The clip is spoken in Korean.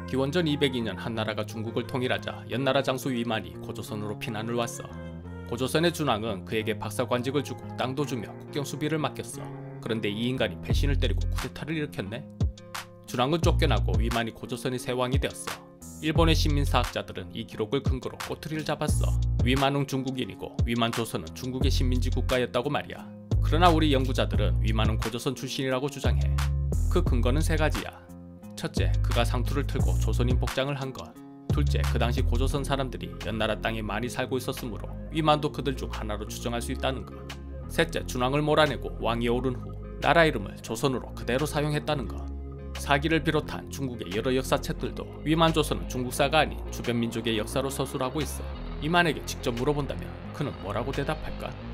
기원전 202년 한나라가 중국을 통일하자 연나라 장수 위만이 고조선으로 피난을 왔어. 고조선의 준왕은 그에게 박사관직을 주고 땅도 주며 국경 수비를 맡겼어. 그런데 이 인간이 배신을 때리고 쿠데타를 일으켰네. 준왕은 쫓겨나고 위만이 고조선의 새 왕이 되었어. 일본의 신민사학자들은 이 기록을 근거로 꼬투리를 잡았어. 위만은 중국인이고 위만 조선은 중국의 식민지 국가였다고 말이야. 그러나 우리 연구자들은 위만은 고조선 출신이라고 주장해. 그 근거는 세 가지야. 첫째, 그가 상투를 틀고 조선인 복장을 한 것. 둘째, 그 당시 고조선 사람들이 연나라 땅에 많이 살고 있었으므로 위만도 그들 중 하나로 추정할 수 있다는 것. 셋째, 준왕을 몰아내고 왕위에 오른 후 나라 이름을 조선으로 그대로 사용했다는 것. 사기를 비롯한 중국의 여러 역사책들도 위만 조선은 중국사가 아닌 주변 민족의 역사로 서술하고 있어. 위만에게 직접 물어본다면 그는 뭐라고 대답할까?